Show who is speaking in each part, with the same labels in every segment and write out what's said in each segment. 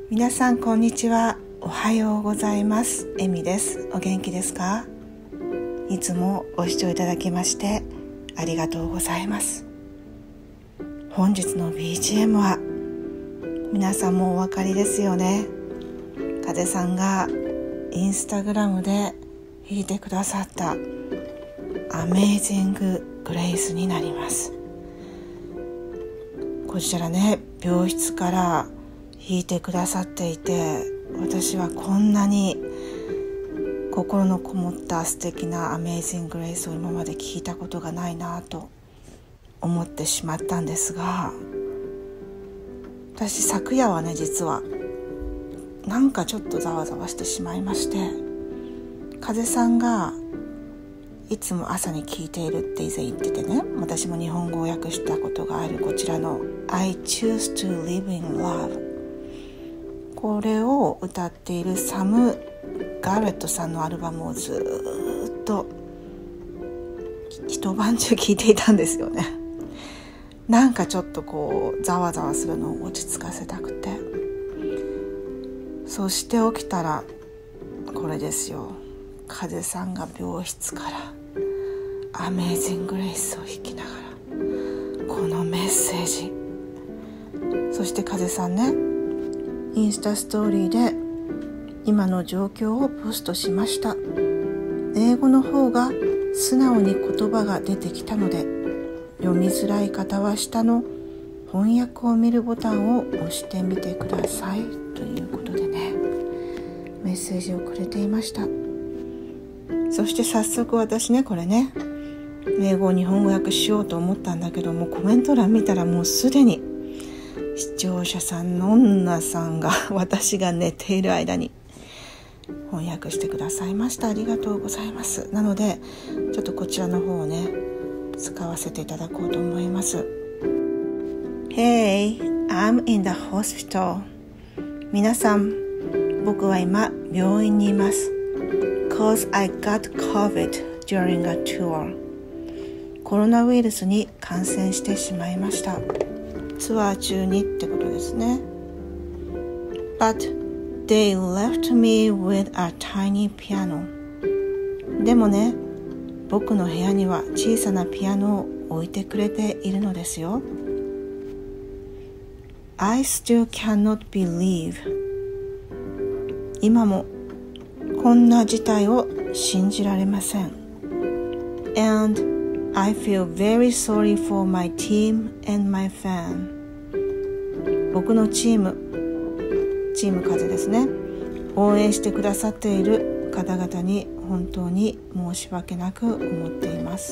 Speaker 1: 皆さんこんにちは。おはようございます。エミです。お元気ですか？いつもご視聴いただきましてありがとうございます。本日の BGM は皆さんもお分かりですよね。風さんがインスタグラムで弾いてくださったアメイジンググレイスになります。こちらね、病室から弾いてくださっていて、私はこんなに心のこもった素敵なアメイジンググレイスを今まで聞いたことがないなと思ってしまったんですが、私昨夜はね、実はなんかちょっとざわざわしてしまいまして、風さんがいつも朝に聞いているって以前言っててね、私も日本語を訳したことがあるこちらの I choose to live in love、 これを歌っているサム・ガレットさんのアルバムをずっと一晩中聞いていたんですよね。なんかちょっとこうざわざわするのを落ち着かせたくて、そして起きたらこれですよ。風さんが病室からアメイジンググレイスを弾きながらこのメッセージ、そして風さんね、インスタストーリーで今の状況をポストしました。英語の方が素直に言葉が出てきたので、読みづらい方は下の翻訳を見るボタンを押してみてくださいということでね、メッセージをくれていました。そして早速私ね、これね、英語を日本語訳しようと思ったんだけども、コメント欄見たらもうすでに視聴者さんの女さんが私が寝ている間に翻訳してくださいました。ありがとうございます。なのでちょっとこちらの方をね使わせていただこうと思います。 Hey, I'm in the hospital。 皆さん、僕は今病院にいます。 Cause I got COVID during a tour。 コロナウイルスに感染してしまいました。ツアー中にってことですね。 But they left me with a tiny piano。 でもね、僕の部屋には小さなピアノを置いてくれているのですよ。 I still cannot believe。 今もこんな事態を信じられません。 And I feel very sorry for my team and my fan。 僕のチーム風ですね、応援してくださっている方々に本当に申し訳なく思っています。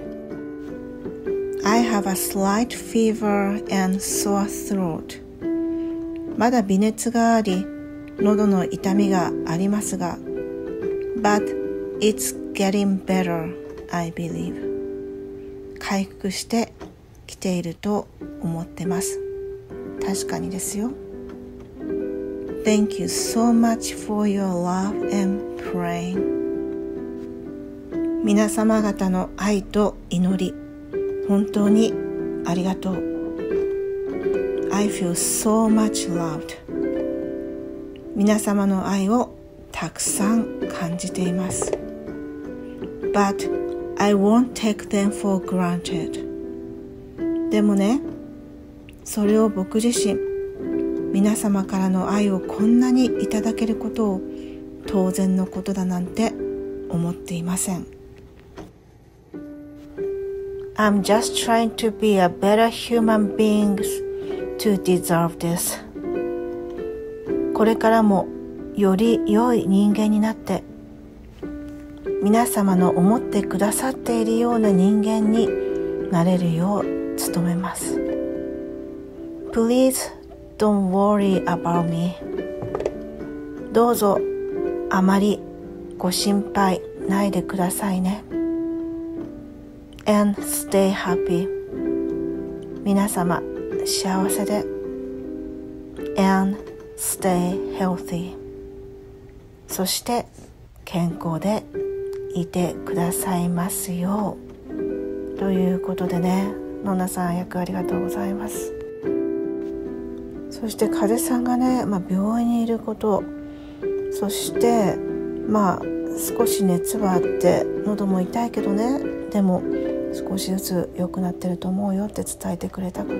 Speaker 1: I have a slight fever and sore throat。 まだ微熱があり喉の痛みがありますが、 But it's getting better, I believe。 回復してきていると思ってます。確かにですよ。 Thank you so much for your love and praying。 皆様方の愛と祈り、本当にありがとう。 I feel so much loved。 皆様の愛をたくさん感じています。 But I won't take them for granted。 でもね、それを僕自身、皆様からの愛をこんなにいただけることを当然のことだなんて思っていません。 I'm just trying to be a better human being to deserve this。 これからもより良い人間になって、皆様の思ってくださっているような人間になれるよう努めます。 Please don't worry about me。 どうぞあまりご心配ないでくださいね。 And stay happy。 皆様幸せで。 And stay healthy。 そして健康でいてくださいますようということでね、ノナさん役ありがとうございます。 そして風さんがね、病院にいること、そして少し熱はあって喉も痛いけどね、でも少しずつ良くなってると思うよって伝えてくれたこと、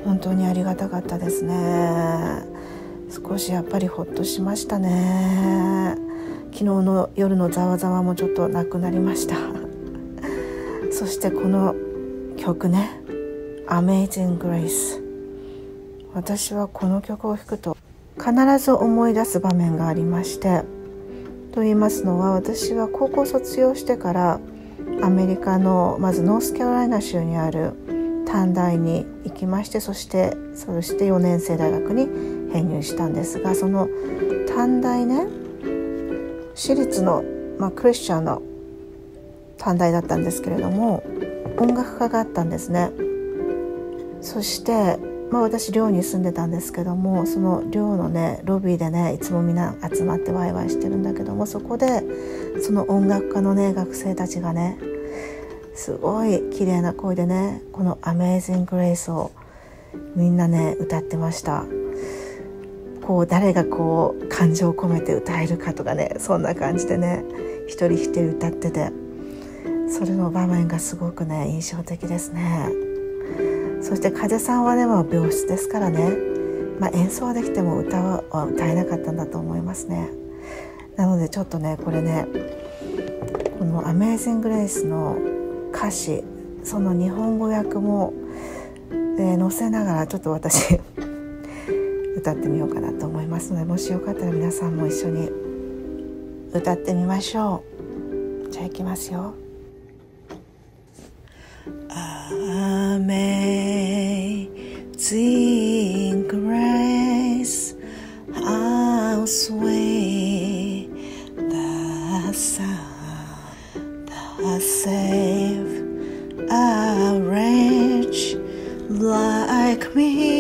Speaker 1: 本当にありがたかったですね。少しやっぱりほっとしましたね。昨日の夜のざわざわもちょっとなくなりましたそしてこの曲ね、 Amazing Grace、 私はこの曲を弾くと必ず思い出す場面がありまして、と言いますのは、私は高校卒業してからアメリカのまずノースカロライナ州にある短大に行きまして、そして4年生大学に編入したんですが、その短大ね、私立の、クリスチャンの短大だったんですけれども、音楽科があったんですね。そして、私寮に住んでたんですけども、その寮のねロビーでね、いつもみんな集まってワイワイしてるんだけども、そこでその音楽科のね学生たちがね、すごい綺麗な声でね、この Amazing Grace をみんなね歌ってました。誰が感情を込めて歌えるかとかね、そんな感じでね一人一人歌ってて、それの場面がすごくね印象的ですね。そして風さんはね、病室ですからね、演奏はできても歌は歌えなかったんだと思いますね。なのでちょっとねこれね、この Amazing Grace の歌詞、その日本語訳も、載せながらちょっと私歌ってみようかなと思いますので、もしよかったら皆さんも一緒に歌ってみましょう。じゃあいきますよ。Amazing grace, how sweet the sound that saved a wretch like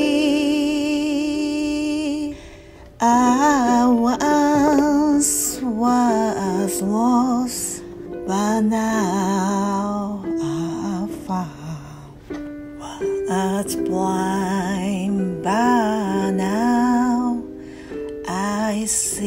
Speaker 1: me. I once was lost, but now I found. Was blind, but now I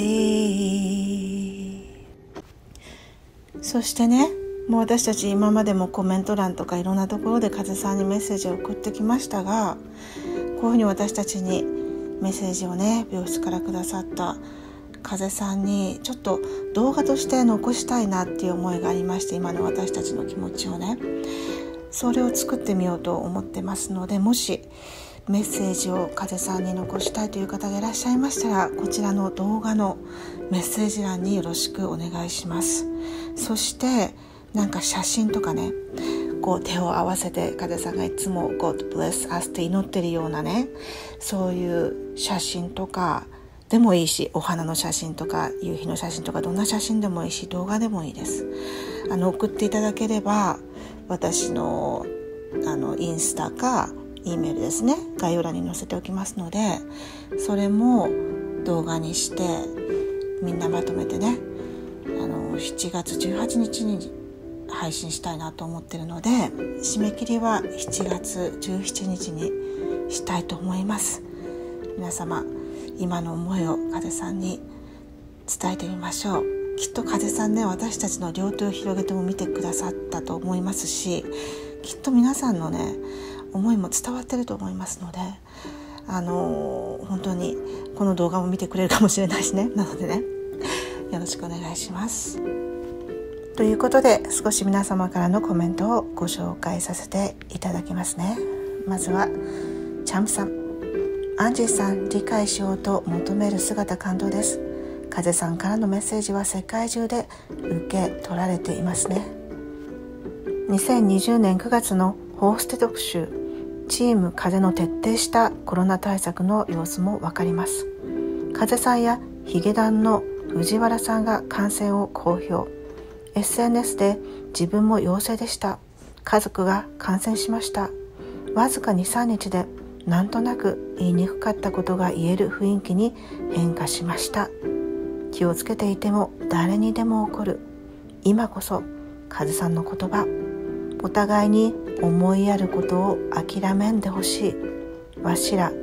Speaker 1: see. そしてね、もう私たち今までもコメント欄とかいろんなところで風さんにメッセージを送ってきましたが、こういうふうに私たちにメッセージをね病室からくださった風さんにちょっと動画として残したいなっていう思いがありまして、今の私たちの気持ちをね、それを作ってみようと思ってますので、もしメッセージを風さんに残したいという方がいらっしゃいましたら、こちらの動画のメッセージ欄によろしくお願いします。そして写真とかね、手を合わせて風さんがいつも God bless us って祈ってるようなね、そういう写真とかでもいいし、お花の写真とか夕日の写真とかどんな写真でもいいし、動画でもいいです。送っていただければ、私のインスタか E メールですね、概要欄に載せておきますので、それも動画にしてみんなまとめてね、7月18日に配信したいなと思ってるので、締め切りは7月17日にしたいと思います。皆様、今の思いを風さんに伝えてみましょう。きっと風さんね、私たちの両手を広げても見てくださったと思いますし、きっと皆さんのね思いも伝わってると思いますので、本当にこの動画も見てくれるかもしれないしね。なのでね、よろしくお願いします。ということで、少し皆様からのコメントをご紹介させていただきますね。まずはチャンプさん、アンジーさん、理解しようと求める姿感動です。風さんからのメッセージは世界中で受け取られていますね。2020年9月の報ステ特集、チーム風の徹底したコロナ対策の様子もわかります。風さんやヒゲダンの藤原さんが感染を公表。SNS で自分も陽性でした。家族が感染しました。わずか 2,3 日でなんとなく言いにくかったことが言える雰囲気に変化しました。気をつけていても誰にでも起こる。今こそ風さんの言葉。お互いに思いやることを諦めんでほしい。わしら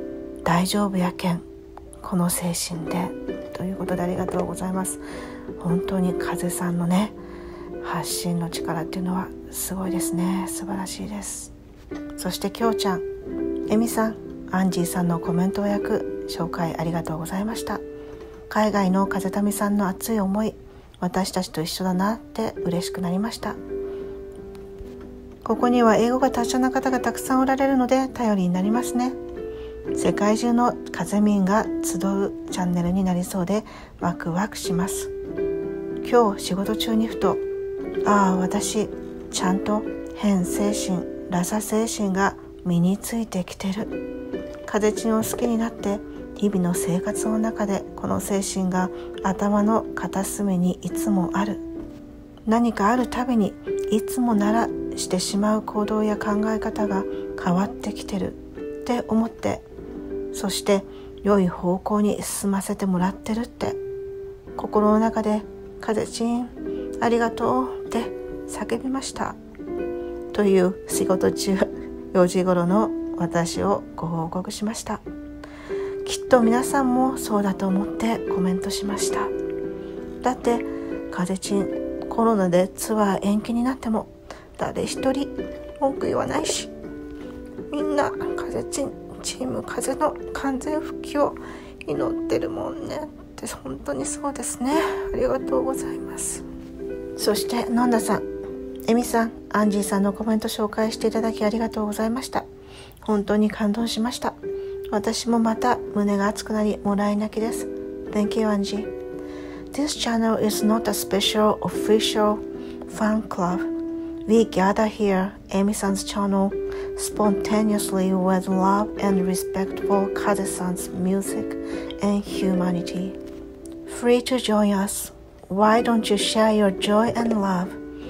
Speaker 1: 大丈夫やけんこの精神でということでありがとうございます。本当に風さんのね発信の力っていうのはすごいですね。素晴らしいです。そしてきょうちゃん、えみさん、アンジーさんのコメント役紹介ありがとうございました。海外の風民さんの熱い思い、私たちと一緒だなって嬉しくなりました。ここには英語が達者な方がたくさんおられるので頼りになりますね。世界中の風民が集うチャンネルになりそうでワクワクします。今日仕事中にふと、私ちゃんと変精神、ラサ精神が身についてきてる。風チンを好きになって日々の生活の中でこの精神が頭の片隅にいつもある。何かあるたびにいつもならしてしまう行動や考え方が変わってきてるって思って、そして良い方向に進ませてもらってるって心の中で風チンありがとうって叫びましたという仕事中4時頃の私をご報告しました。きっと皆さんもそうだと思ってコメントしました。だって風チンコロナでツアー延期になっても誰一人文句言わないし、みんな風チンチーム風の完全復帰を祈ってるもんねって本当にそうですね。ありがとうございます。そしてのんださん、えみさん、アンジーさんのコメント紹介していただきありがとうございました。本当に感動しました。私もまた胸が熱くなりもらい泣きです。 Thank you, Angie. This channel is not a special official fan club. We gather here, Emi-san's channel, spontaneously with love and respect for Kaze-san's music and humanity. Free to join us. Why don't you share your joy and love?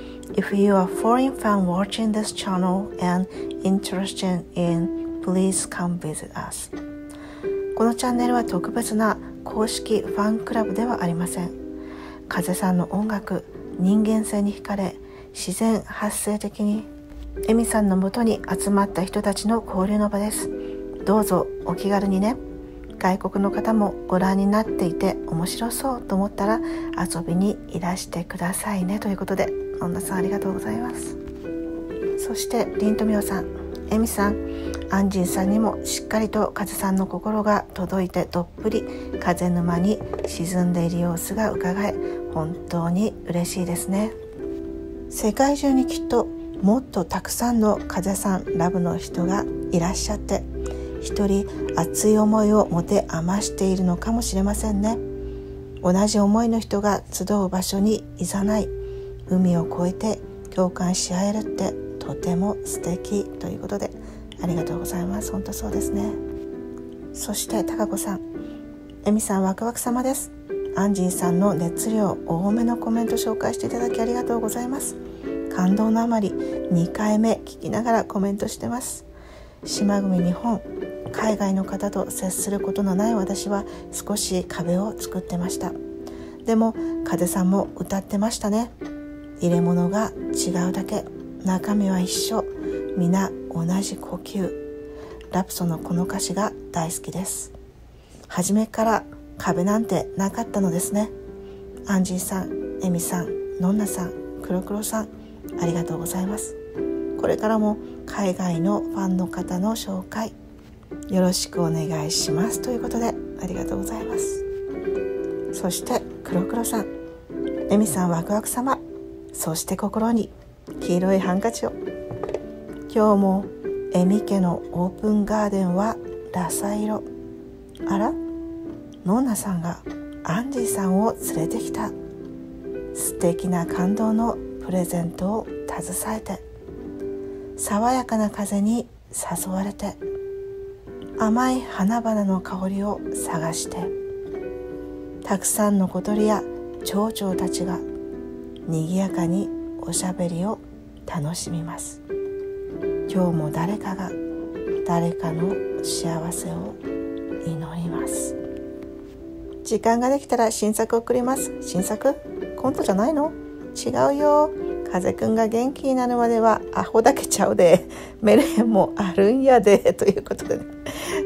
Speaker 1: If you are a foreign fan watching this channel and interested in, please come visit us. このチャンネルは特別な公式ファンクラブではありません。風さんの音楽、人間性に惹かれ、自然発生的にエミさんのもとに集まった人たちの交流の場です。どうぞお気軽にね。外国の方もご覧になっていて面白そうと思ったら遊びにいらしてくださいねということで、女さんありがとうございます。そしてリントミオさん、エミさん、アンジーさんにもしっかりと風さんの心が届いてどっぷり風沼に沈んでいる様子が伺え、本当に嬉しいですね。世界中にきっともっとたくさんの風さんラブの人がいらっしゃって、一人熱い思いを持て余しているのかもしれませんね。同じ思いの人が集う場所にいざない、海を越えて共感し合えるってとても素敵ということで、ありがとうございます。本当そうですね。そして高子さん、エミさんワクワク様です。アンジーさんの熱量多めのコメント紹介していただきありがとうございます。感動のあまり2回目聞きながらコメントしてます。島組日本、海外の方と接することのない私は少し壁を作ってました。でも風さんも歌ってましたね。入れ物が違うだけ、中身は一緒、皆同じ呼吸。ラプソのこの歌詞が大好きです。初めから壁なんてなかったのですね。アンジーさん、エミさん、ノンナさん、クロクロさん、ありがとうございます。これからも海外のファンの方の紹介よろしくお願いしますということで、ありがとうございます。そしてクロクロさん、エミさんワクワク様、そして心に黄色いハンカチを。今日もエミ家のオープンガーデンはラサ色。あら、ノーナさんがアンジーさんを連れてきた。素敵な感動のプレゼントを携えて、爽やかな風に誘われて、甘い花々の香りを探して、たくさんの小鳥や蝶々たちがにぎやかにおしゃべりを楽しみます。今日も誰かが誰かの幸せを祈ります。時間ができたら新作送ります。新作？コントじゃないの？違うよ。風くんが元気になるまではアホだけちゃうで、メルヘンもあるんやでということで、ね、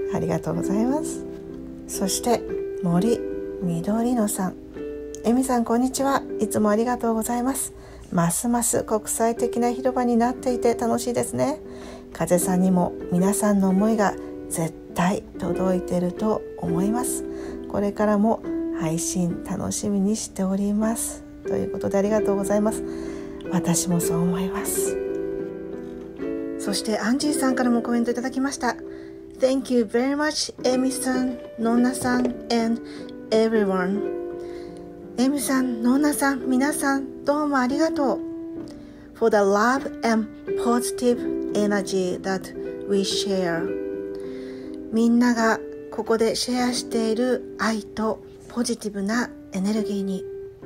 Speaker 1: ありがとうございます。そして森緑野さん、エミさんこんにちは。いつもありがとうございます。ますます国際的な広場になっていて楽しいですね。風さんにも皆さんの思いが絶対届いていると思います。これからも配信楽しみにしております。ということでありがとうございます。私もそう思います。そしてアンジーさんからもコメントいただきました。Thank you very much, エミさん、ノンナさん and everyone。 エミさん、ノンナさん、皆さんどうもありがとう。 For the love and positive energy that we share。 みんながここでシェアしている愛とポジティブなエネルギーに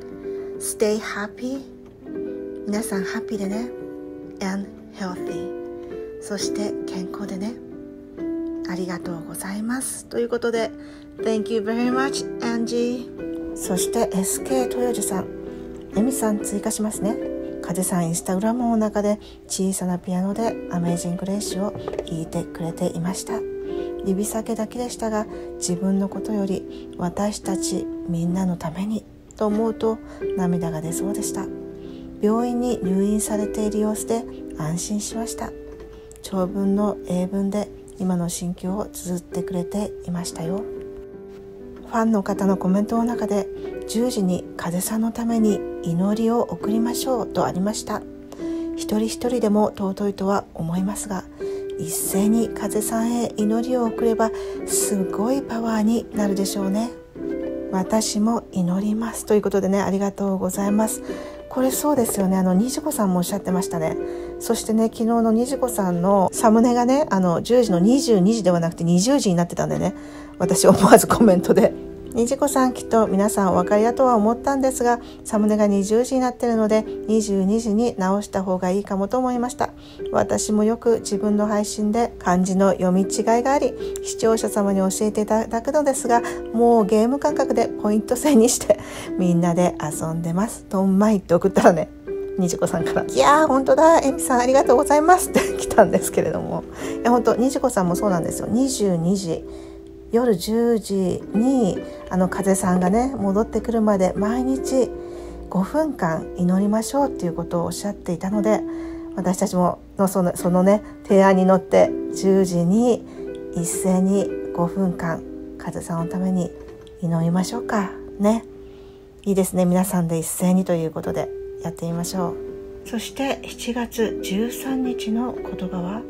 Speaker 1: Stay happy。 皆さんハッピーでね and healthy。 そして健康でね。ありがとうございますということで Thank you very much, Angie。 そして SK 豊地さん、エミさん追加しますね。風さんインスタグラムの中で小さなピアノでアメージングレイシを弾いてくれていました。指先だけでしたが、自分のことより私たちみんなのためにと思うと涙が出そうでした。病院に入院されている様子で安心しました。長文の英文で今の心境を綴ってくれていましたよ。ファンの方のコメントの中で10時に風さんのために祈りを送りましょうとありました。一人一人でも尊いとは思いますが、一斉に風さんへ祈りを送ればすごいパワーになるでしょうね。私も祈りますということでね、ありがとうございます。これそうですよね。にじこさんもおっしゃってましたね。そしてね、昨日のにじこさんのサムネがね、10時の22時ではなくて20時になってたんでね、私思わずコメントで、にじこさんきっと皆さんお分かりだとは思ったんですが、サムネが20時になってるので22時に直した方がいいかもと思いました。私もよく自分の配信で漢字の読み違いがあり、視聴者様に教えていただくのですが、もうゲーム感覚でポイント制にしてみんなで遊んでます。とんまいって送ったらね、にじこさんからいやー本当だエミさんありがとうございますって来たんですけれども、いや本当にじこさんもそうなんですよ。22時夜10時に風さんがね戻ってくるまで毎日5分間祈りましょうっていうことをおっしゃっていたので、私たちもそのね提案に乗って10時に一斉に5分間風さんのために祈りましょうかね。いいですね。皆さんで一斉にということでやってみましょう。そして7月13日の言葉は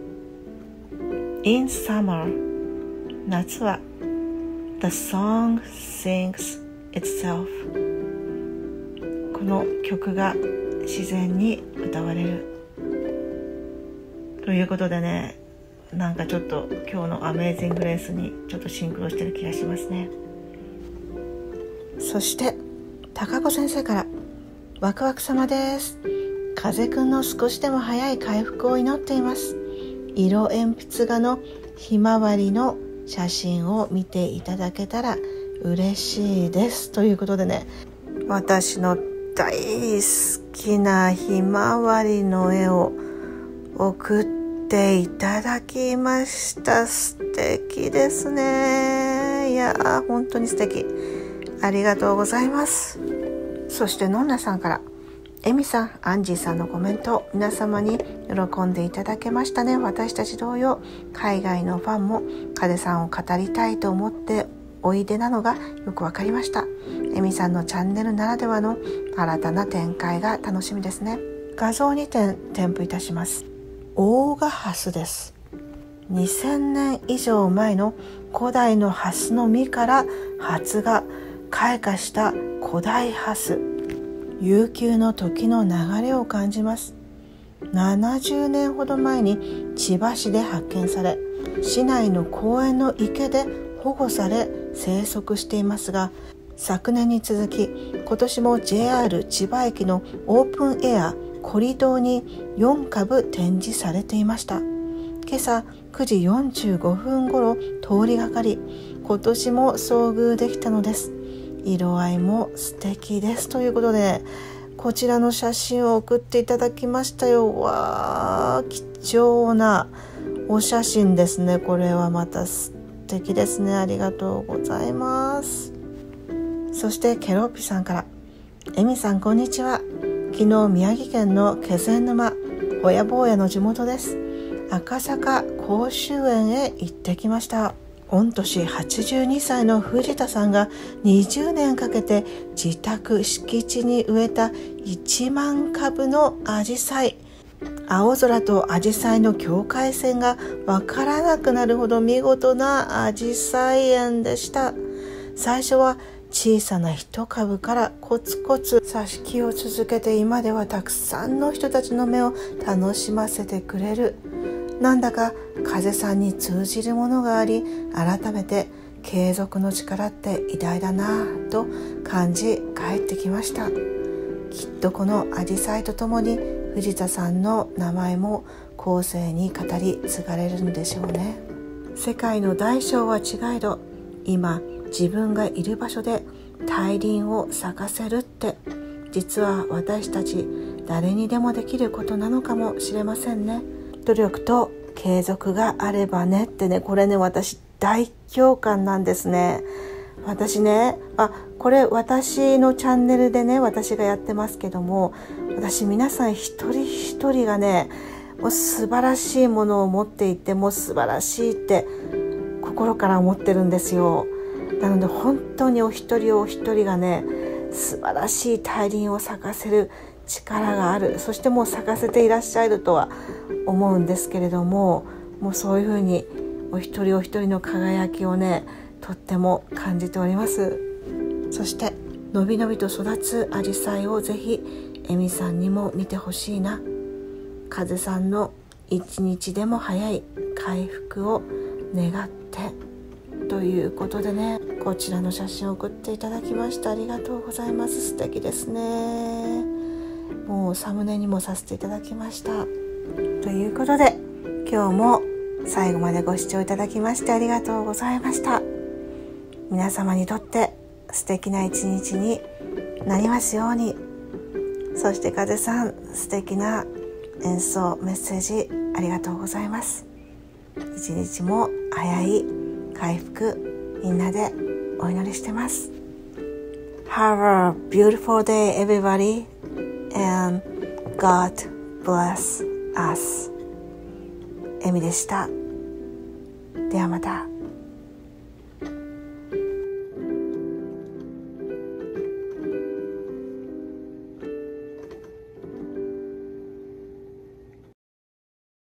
Speaker 1: In summer、 夏は The song sings itself。 この曲が自然に歌われるということでね、なんかちょっと今日のアメージングレースにちょっとシンクロしてる気がしますね。そして高子先生からワクワク様です。風くんの少しでも早い回復を祈っています。色鉛筆画のひまわりの写真を見ていただけたら嬉しいですということでね、私の大好きなひまわりの絵を送っていただきました。素敵ですね。いやー本当に素敵、ありがとうございます。そしてのんなさんからエミさん、アンジーさんのコメント、皆様に喜んでいただけましたね。私たち同様、海外のファンも風さんを語りたいと思っておいでなのがよくわかりました。エミさんのチャンネルならではの新たな展開が楽しみですね。画像2点添付いたします。大賀ハスです。2000年以上前の古代のハスの実から発芽、開花した古代ハス。悠久の時の流れを感じます。70年ほど前に千葉市で発見され、市内の公園の池で保護され生息していますが、昨年に続き今年も JR 千葉駅のオープンエアコリドーに4株展示されていました。今朝9時45分頃通りがかり、今年も遭遇できたのです。色合いも素敵ですということで、こちらの写真を送っていただきましたよ。わー、貴重なお写真ですね。これはまた素敵ですね。ありがとうございます。そしてケロッピさんから、エミさんこんにちは。昨日宮城県の気仙沼親坊やの地元です。赤坂甲州園へ行ってきました。御年82歳の藤田さんが20年かけて自宅敷地に植えた1万株のアジサイ。青空とアジサイの境界線がわからなくなるほど見事なアジサイ園でした。最初は小さな一株からコツコツ挿し木を続けて、今ではたくさんの人たちの目を楽しませてくれる。なんだか風さんに通じるものがあり、改めて継続の力って偉大だなぁと感じ帰ってきました。きっとこのアジサイとともに藤田さんの名前も後世に語り継がれるんでしょうね。世界の大小は違えど、今自分がいる場所で大輪を咲かせるって、実は私たち誰にでもできることなのかもしれませんね。努力と継続があればねってね、これね、私大共感なんですね。私ね、これ私のチャンネルでね、私がやってますけども、私皆さん一人一人がね、もう素晴らしいものを持っていて、もう素晴らしいって心から思ってるんですよ。なので本当にお一人お一人がね、素晴らしい大輪を咲かせる力がある。そしてもう咲かせていらっしゃるとは思うんですけれども、もうそういうふうにお一人お一人の輝きをね、とっても感じております。そしてのびのびと育つアジサイをぜひエミさんにも見てほしいな。風さんの一日でも早い回復を願ってということでね、こちらの写真を送っていただきました。ありがとうございます。素敵ですね。もうサムネにもさせていただきました。ということで今日も最後までご視聴いただきましてありがとうございました。皆様にとって素敵な一日になりますように。そして風さん、素敵な演奏メッセージありがとうございます。一日も早い回復、みんなでお祈りしてます。 Have a beautiful day everybody and God bless us。 エミでした。ではまた。